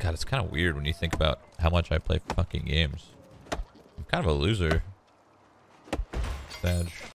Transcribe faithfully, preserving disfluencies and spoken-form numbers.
God, it's kind of weird when you think about how much I play fucking games. I'm kind of a loser. Badge.